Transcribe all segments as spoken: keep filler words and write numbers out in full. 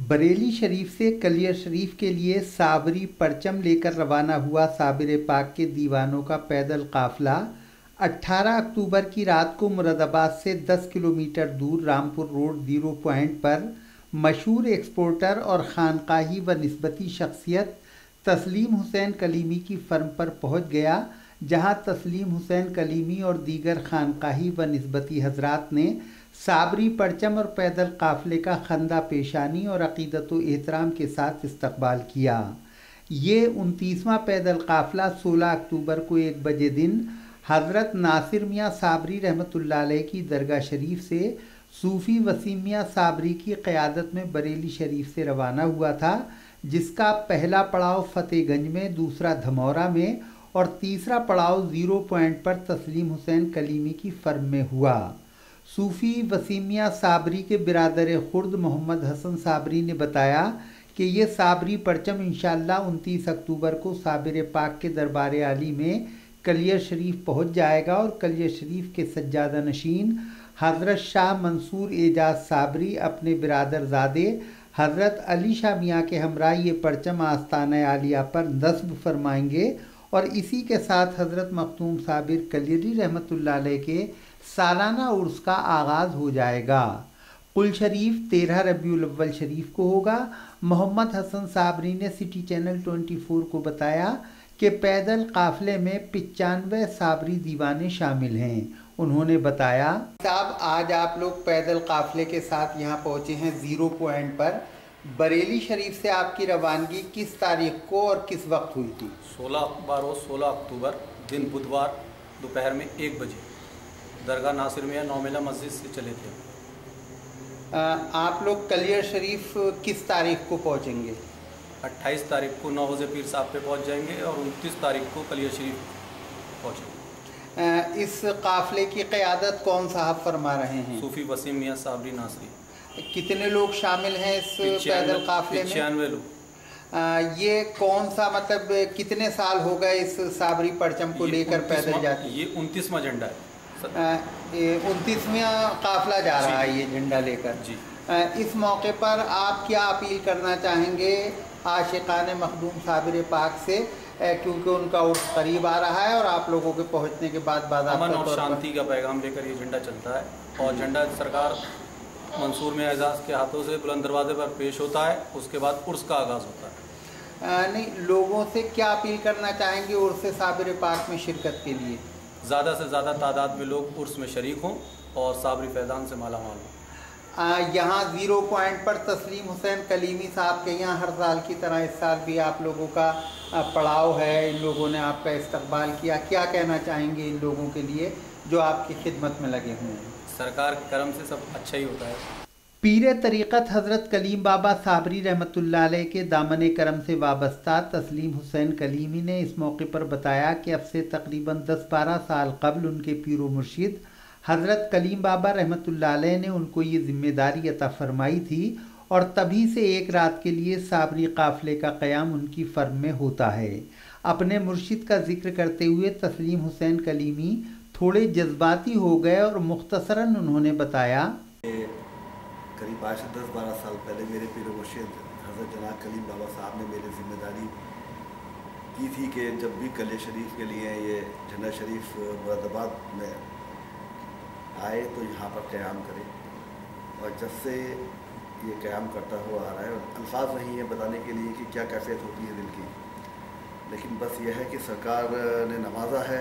बरेली शरीफ से कलियर शरीफ के लिए साबरी परचम लेकर रवाना हुआ साबिर पाक के दीवानों का पैदल काफिला अठारह अक्टूबर की रात को मुरादाबाद से दस किलोमीटर दूर रामपुर रोड जीरो पॉइंट पर मशहूर एक्सपोर्टर और खानकाही व निस्बती शख्सियत तस्लीम हुसैन कलीमी की फर्म पर पहुंच गया, जहां तस्लीम हुसैन कलीमी और दीगर खानकाही व निस्बती हजरात ने साबरी परचम और पैदल काफिले का खंदा पेशानी और अकीदत व एहतराम के साथ इस्तकबाल किया। ये उनतीसवां पैदल काफिला सोलह अक्टूबर को एक बजे दिन हज़रत नासिर मियाँ साबरी रहमतुल्लाह अलैह की दरगाह शरीफ से सूफ़ी वसीम मियाँ साबरी की क़यादत में बरेली शरीफ से रवाना हुआ था, जिसका पहला पड़ाव फतेहगंज में, दूसरा धमौरा में और तीसरा पड़ाव ज़ीरो पॉइंट पर तस्लीम हुसैन कलीमी की फर्म में हुआ। सूफ़ी वसीम मियाँ साबरी के बिरादर खुर्द मोहम्मद हसन साबरी ने बताया कि ये साबरी परचम इंशाअल्लाह उनतीस अक्टूबर को साबिर पाक के दरबार आली में कलियर शरीफ पहुँच जाएगा और कलियर शरीफ के सज्जादा नशीन हज़रत शाह मंसूर एजाज साबरी अपने बिरादर ज़ादे हज़रत अली शाह मियाँ के हमरा ये परचम आस्ताना आलिया पर नस्ब फरमाएंगे और इसी के साथ हज़रत मखदूम साबिर कलियरी रहमतुल्लाह अलैह के सालाना उर्स का आगाज़ हो जाएगा। कुल शरीफ तेरह रबीउल अव्वल शरीफ को होगा। मोहम्मद हसन साबरी ने सिटी चैनल चौबीस को बताया कि पैदल काफिले में पचानवे साबरी दीवाने शामिल हैं। उन्होंने बताया, साहब आज आप लोग पैदल काफिले के साथ यहाँ पहुँचे हैं ज़ीरो पॉइंट पर। बरेली शरीफ से आपकी रवानगी किस तारीख को और किस वक्त हुई थी? सोलह बारह सोलह अक्टूबर दिन बुधवार दोपहर में एक बजे दरगाह नासिर मियाँ नौमिला मस्जिद से चले थे। आ, आप लोग कलियर शरीफ किस तारीख को पहुँचेंगे? अट्ठाईस तारीख को नौ बजे पीर साहब पे पहुँच जाएंगे और उनतीस तारीख को कलियर शरीफ पहुँचेंगे। इस काफिले की क़यादत कौन साहब फरमा रहे हैं? सूफ़ी वसीम मियाँ साबरी नासरी। कितने लोग शामिल हैं इस पैदल काफिले में? छियानवे लोग। आ, ये कौन सा मतलब कितने साल हो गए इस साबरी परचम को लेकर पैदल जाते? ये उनतीसवां झंडा है। उनतीसवां काफिला जा रहा है ये झंडा लेकर जी। आ, इस मौके पर आप क्या अपील करना चाहेंगे आशिकाने मखदूम साबिर पाक से, क्योंकि उनका उर्स करीब आ रहा है और आप लोगों के पहुंचने के बाद बाद अमन और शांति का पैगाम लेकर ये झंडा चलता है और झंडा सरकार मंसूर में एजाज के हाथों से बुलंद दरवाजे पर पेश होता है, उसके बाद उर्स का आगाज़ होता है। आ, नहीं, लोगों से क्या अपील करना चाहेंगे उर्स साबिर पाक में शिरकत के लिए? ज़्यादा से ज़्यादा तादाद में लोग उर्स में शरीक हों और साबरी फैज़ान से माला माल हों। यहाँ ज़ीरो पॉइंट पर तस्लीम हुसैन कलीमी साहब के यहाँ हर साल की तरह इस साल भी आप लोगों का पड़ाव है, इन लोगों ने आपका इस्तकबाल किया। क्या कहना चाहेंगे इन लोगों के लिए जो आपकी खिदमत में लगे हुए हैं? सरकार के करम से सब अच्छा ही होता है। पीर तरीक़त हज़रत कलीम बाबा साबरी रहमतुल्लाह अलैह के दामन करम से वाबस्ता तस्लीम हुसैन कलीमी ने इस मौके पर बताया कि अब से तकरीबन दस बारह साल कबल उनके पीर व मुर्शिद हज़रत कलीम बाबा रहमतुल्लाह अलैह ने उनको ये ज़िम्मेदारी अता फरमाई थी और तभी से एक रात के लिए साबरी काफ़िले का क़याम उनकी फ़र्म में होता है। अपने मुर्शिद का जिक्र करते हुए तस्लीम हुसैन कलीमी थोड़े जज्बाती हो गए और मुख्तसरन उन्होंने बताया, करीब आज से दस बारह साल पहले मेरे पीर मुर्शिद हज़रत जनाब कलीम बाबा साहब ने मेरी ज़िम्मेदारी की थी कि जब भी कलियर शरीफ के लिए ये झंडा शरीफ मुरादाबाद में आए तो यहाँ पर क़याम करें, और जब से ये क़याम करता हुआ आ रहा है, अल्फाज नहीं है बताने के लिए कि क्या कैफियत होती है दिल की, लेकिन बस यह है कि सरकार ने नवाजा है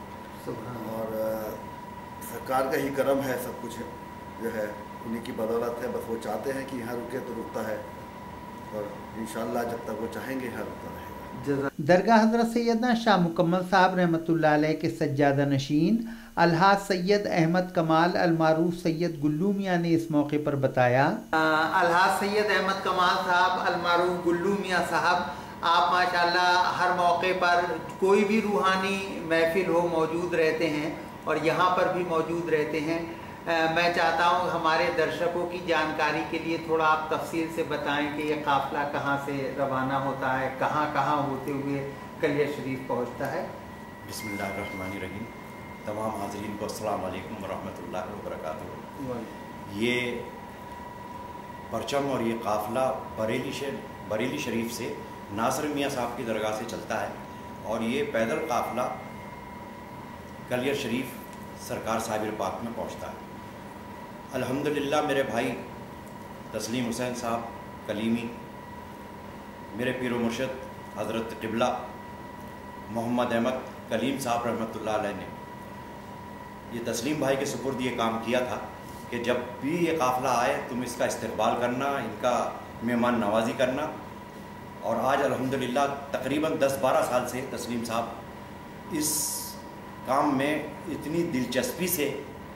और सरकार का ही करम है, सब कुछ जो है उन्हीं की बदौलत है। बस वो चाहते हैं कि यहाँ रुके तो रुकता है और इंशाअल्लाह जब तक वो चाहेंगे यहाँ रुकता रहेगा। दरगाह हज़रत सैयदना शाह मुकम्मल साहब रहमतुल्लाह अलैह के सज्जादा नशीन अलहाज सैयद अहमद कमाल अलमारूफ सैयद गुल्लू मियाँ ने इस मौके पर बताया, अलहाज सैयद अहमद कमाल साहब अलमारूफ गुल्लू मियाँ साहब, आप माशाल्लाह हर मौके पर कोई भी रूहानी महफिल हो मौजूद रहते हैं और यहाँ पर भी मौजूद रहते हैं। आ, मैं चाहता हूँ हमारे दर्शकों की जानकारी के लिए थोड़ा आप तफसील से बताएं कि ये काफ़िला कहाँ से रवाना होता है, कहाँ कहाँ होते हुए कलियर शरीफ पहुँचता है। बिस्मिल्लाहिर्रहमानिर्रहीम। तमाम हाज़रीन को अस्सलाम वालेकुम वरहमतुल्लाहि वबरकातुहू। ये परचम और ये काफ़िला बरेली से बरेली शरीफ से नासिर मियाँ साहब की दरगाह से चलता है और ये पैदल काफ़िला कलियर शरीफ सरकार साबिर पाक में पहुंचता है। अल्हम्दुलिल्लाह मेरे भाई तस्लीम हुसैन साहब कलीमी, मेरे पीर मुर्शद हज़रत टिबला मोहम्मद अहमद कलीम साहब रहमतुल्लाह अलैह ने ये तस्लीम भाई के सुपुर्द ये काम किया था कि जब भी ये काफ़िला आए तुम इसका इस्तकबाल करना, इनका मेहमान नवाजी करना। और आज अल्हम्दुलिल्लाह तकरीबन दस बारह साल से तस्लीम साहब इस काम में इतनी दिलचस्पी से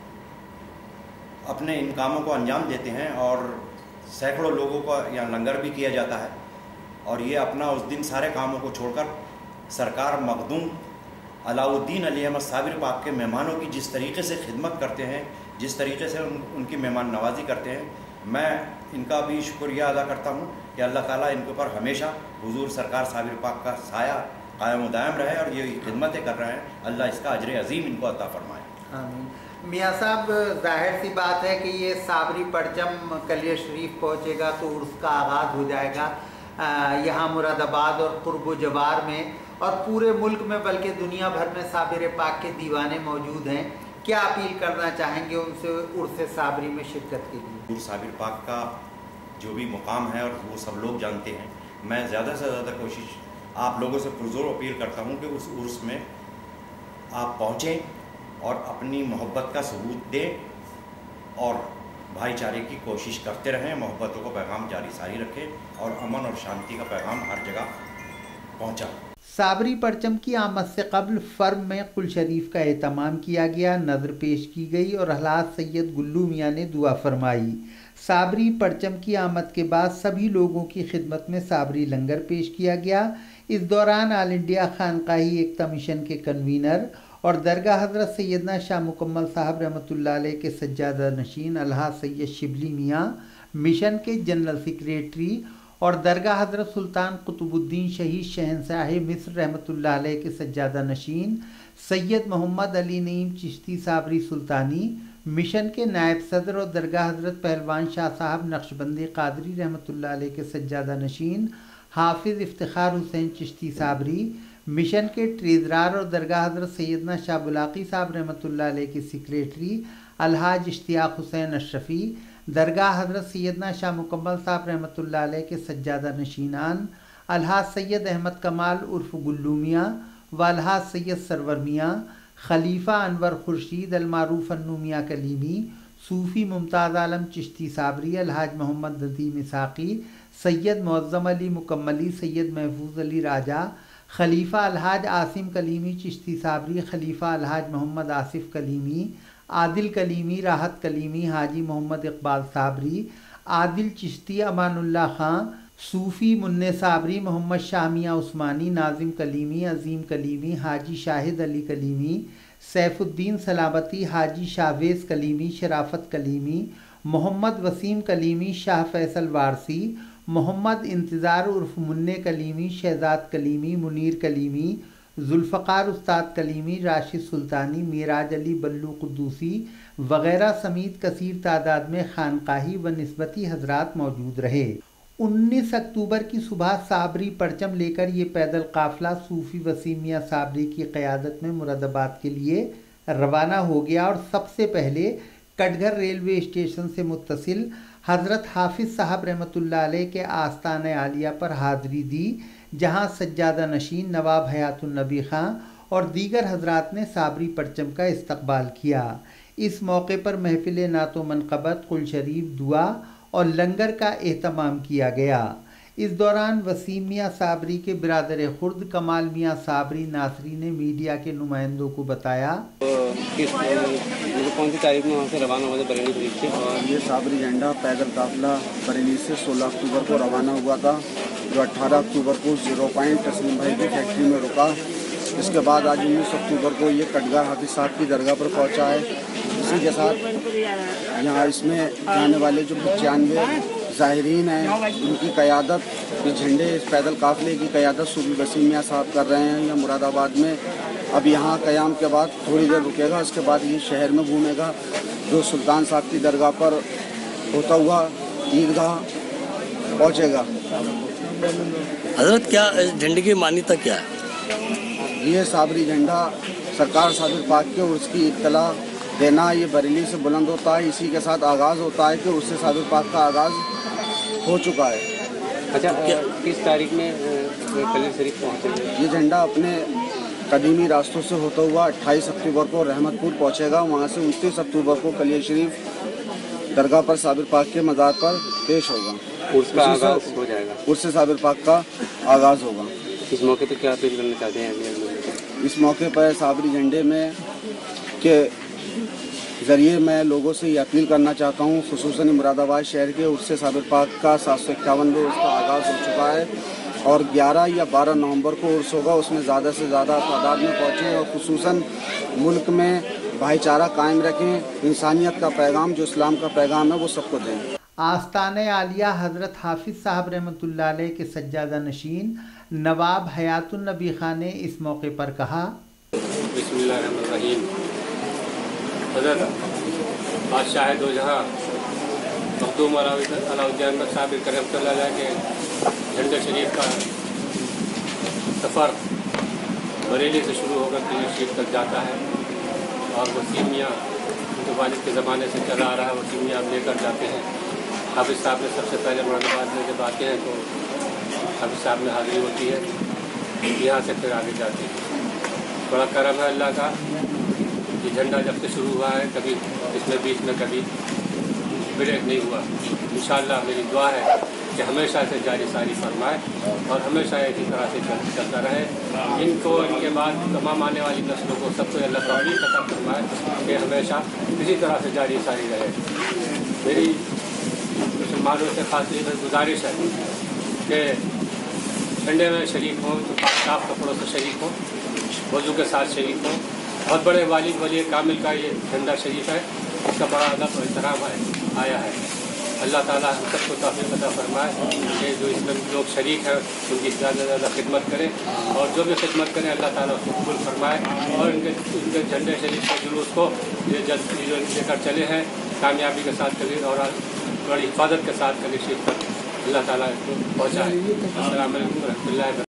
अपने इन कामों को अंजाम देते हैं और सैकड़ों लोगों का यहाँ लंगर भी किया जाता है। और ये अपना उस दिन सारे कामों को छोड़कर सरकार मखदूम अलाउद्दीन अली अहमद साबिर पाक के मेहमानों की जिस तरीके से खिदमत करते हैं, जिस तरीके से उन, उनकी मेहमान नवाजी करते हैं, मैं इनका भी शुक्रिया अदा करता हूँ कि अल्लाह ताला इनके ऊपर हमेशा हुजूर सरकार साबिर पाक का साया कायम दायम रहे और ये खिदमतें कर रहे हैं, अल्लाह इसका अजर अजीम इनको अता फरमाए। आमीन। मियाँ साहब, जाहिर सी बात है कि ये साबरी परचम कलियर शरीफ पहुँचेगा तो उर्स का आगाज़ हो जाएगा यहाँ मुरादाबाद और कुर्ब जवार में और पूरे मुल्क में, बल्कि दुनिया भर में साबिर पाक के दीवाने मौजूद हैं। क्या अपील करना चाहेंगे उनसे उर्स साबरी में शिरकत के लिए? हुजूर साबिर पाक का जो भी मुकाम है और वो सब लोग जानते हैं, मैं ज़्यादा से ज़्यादा कोशिश आप लोगों से पुरजोर अपील करता हूँ कि उस उर्स में आप पहुँचें और अपनी मोहब्बत का सबूत दें और भाईचारे की कोशिश करते रहें, मोहब्बतों को पैगाम जारी सारी रखें और अमन और शांति का पैगाम हर जगह पहुँचाएं। साबरी परचम की आमद से कबल फर्म में कुल शरीफ का एहतमाम किया गया, नज़र पेश की गई और हलात सैयद गुल्लू मियाँ ने दुआ फरमाई। साबरी परचम की आमद के बाद सभी लोगों की खिदमत में साबरी लंगर पेश किया गया। इस दौरान ऑल इंडिया खानकाही एकता मिशन के कन्वीनर और दरगाह हज़रत सैयदना शाह मुकम्मल साहब रहमतुल्लाह अलैह के सज्जादा नशीन अलहाज सैयद शिबली मियाँ, मिशन के जनरल सेक्रेटरी और दरगाह हज़रत सुल्तान कुतुबुद्दीन शहीद शहनशाह मिस्र रहमतुल्लाह अलैह के सज्जादा नशीन सैयद मोहम्मद अली नईम चिश्ती साबरी सुल्तानी, मिशन के नायब सदर और दरगाह हज़रत पहलवान शाह साहब नक्शबंदी कादरी रहमतुल्लाह अलैह के सज्जादा नशीन हाफिज़ इफ्तिखार हुसैन चिश्ती साबरी, मिशन के ट्रेजरार और दरगाह हज़रत सैयदना शाह बुलाकी साहब रहमतुल्लाह अलैह के सेक्रेटरी अलहाज इश्तियाक हुसैन अशरफ़ी, दरगाह हज़रत सैयदना शाह मुकम्मल साहब रहमतुल्लाह अलैह के सज्जादा नशीनान अलहाज सैयद अहमद कमाल उर्फ गुल्लू मियाँ व अलहाज सैयद सरवर मियाँ, खलीफा अनवर खुर्शीद अलमारूफ अन्नू मियाँ कलीमी, सूफ़ी मुमताज़ आलम चिश्ती साबरी, अलहाज मोहम्मद नदीम इसाक़ी, सैयद मुअज़्ज़म अली मुकम्मली, सैयद महफूज अली राजा, खलीफा अलहाज आसिम कलीमी चिश्ती साबरी, खलीफा अलहाज मोहम्मद आसिफ कलीमी, आदिल कलीमी, राहत कलीमी, हाजी मोहम्मद इकबाल साबरी, आदिल चिश्ती, अमानुल्लाह खां, सूफ़ी मुन्ने साबरी, मोहम्मद शाह मियाँ उस्मानी, नाजिम कलीमी, अजीम कलीमी, हाजी शाहिद अली कलीमी, सैफुद्दीन सलामती, हाजी शाहवेज़ कलीमी, शराफत कलीमी, मोहम्मद वसीम कलीमी, शाह फैसल वारसी, मोहम्मद इंतज़ार उर्फ मुन्ने कलीमी, शहजाद कलीमी, मुनीर कलीमी, जुल्फ़कार उस्ताद कलीमी, राशिद सुल्तानी, मिराज अली बल्लू कुद्दूसी वगैरह समेत कसीर तादाद में खानकाही व निस्बती हजरात मौजूद रहे। उन्नीस अक्टूबर की सुबह साबरी परचम लेकर ये पैदल काफ़िला सूफ़ी वसीम मियाँ साबरी की क़यादत में मुरादाबाद के लिए रवाना हो गया और सबसे पहले कटघर रेलवे स्टेशन से मुत्तसिल हज़रत हाफिज़ साहब रहमतुल्लाह अलैह के आस्ताने आलिया पर हाज़री दी, जहां सज्जादा नशीन नवाब हयातुन नबी खां और दीगर हजरात ने साबरी परचम का इस्तकबाल किया। इस मौके पर महफिल नातो मनक़बत, कुल शरीफ, दुआ और लंगर का एहतमाम किया गया। इस दौरान वसीम मियाँ साबरी के बिरादर खुर्द कमाल मियाँ साबरी नासरी ने मीडिया के नुमाइंदों को बताया किस कौन सी तारीख में वहाँ से रवाना हुआ था बरेली शरीफ से? और ये साबरी झंडा पैदल काफिला बरेली से सोलह अक्टूबर को रवाना हुआ था, जो अठारह अक्टूबर को जीरो पॉइंट तस्लीम भाई की फैक्ट्री में रुका। इसके बाद आज उन्नीस अक्टूबर को ये कटघर हाफिज़ साहब की दरगाह पर पहुँचा है। इसी के साथ यहाँ इसमें जाने वाले जो पचानवे ज़ाहिरीन हैं, उनकी क़यादत, ये झंडे इस पैदल काफ़िले की क़यादत सूफी वसीम मियाँ साहब कर रहे हैं। यह मुरादाबाद में अब यहाँ क़याम के बाद थोड़ी देर रुकेगा, उसके बाद ये शहर में घूमेगा, जो सुल्तान साहब की दरगाह पर होता हुआ ईदगाह पहुँचेगा। हजरत क्या झंडे की मान्यता क्या है? ये साबरी झंडा सरकार साबिर पाक के उर्स की इत्तला देना, ये बरेली से बुलंद होता है। इसी के साथ आगाज़ होता है कि उससे साबिर पाक का आगाज़ हो चुका है। अच्छा, किस तारीख में कलियर शरीफ पहुँचेगा? ये झंडा अपने कदीमी रास्तों से होता हुआ अट्ठाईस अक्टूबर को रहमतपुर पहुँचेगा। वहाँ से उनतीस अक्टूबर को कलियर शरीफ दरगाह पर साबिर पाक के मज़ार पर पेश होगा। उर्स का आगाज़ हो जाएगा। उर्स से साबिर पाक का आगाज़ होगा। इस मौके पर क्या अपील करना चाहते हैं? इस मौके पर साबरी झंडे में के ज़रिए मैं लोगों से ये अपील करना चाहता हूँ, खुसूसन मुरादाबाद शहर के उर्स साबिर पाक का सात सौ इक्यावन में उसका आगाज़ हो चुका है और ग्यारह या बारह नवंबर को उर्स होगा। उसमें ज़्यादा से ज़्यादा तादाद में पहुँचें और खुसूसन मुल्क में भाईचारा कायम रखें। इंसानियत का पैगाम जो इस्लाम का पैगाम है वो सबको दें। आस्ताने आलिया हज़रत हाफिज़ साहब रहमतुल्लाह अलैह के सज्जादा नशीन नवाब हयातुन नबी खान ने इस मौके पर कहा, बिस्मिल्लाहिर्रहमानिर्रहीम। हज़रत बादशाह दो जहाँ मखदूम अलाउद्दीन साबिर रहमतुल्लाह अलैह के झंडे शरीफ का सफ़र बरेली से शुरू होकर कलियर शरीफ तक जाता है और वसीम मियाँ उनके वालिद के ज़माने से चला आ रहा है। वसीम मियाँ लेकर जाते हैं। हाफिज़ साहब ने सबसे पहले मुरादाबाद में जब आते हैं तो हाफिज़ साहब में हाज़िरी होती है, यहाँ से फिर आगे जाते हैं। बड़ा करम है अल्लाह का, ये झंडा जब से शुरू हुआ है कभी इसमें बीच में कभी ब्रेक नहीं हुआ। इंशाअल्लाह मेरी दुआ है कि हमेशा से जारी सारी फरमाए और हमेशा इसी तरह से चल, चलता रहे। इनको इनके बाद तमाम आने वाली नस्लों को सबको अल्लाह तौफीक अता फरमाए कि हमेशा इसी तरह से जारी सारी रहे। मेरी मुसलमानों से खास ये गुजारिश है कि झंडे में शरीक हों तो साफ कपड़ों से शरीक हों, वज़ू के साथ शरीक हों। बहुत बड़े वालिद वली कामिल का ये झंडा शरीफ है, इसका बड़ा अदब और एहतराम है आया है। अल्लाह ताला हम सबको तौफीक अता फरमाए कि जो इसमें लोग शरीक हैं उनकी ज़्यादा से ज़्यादा खिदमत करें और जो भी खिदमत करें अल्लाह ताला उसको कबूल फरमाए और इनके इनके झंडे शरीफ के जुलूस को ये जल्द लेकर चले हैं कामयाबी के साथ कभी और बड़ी हिफाजत के साथ कभी शरीफ तक अल्लाह ताला इसको पहुँचाए। अस्सलामु अलैकुम व रहमतुल्लाहि।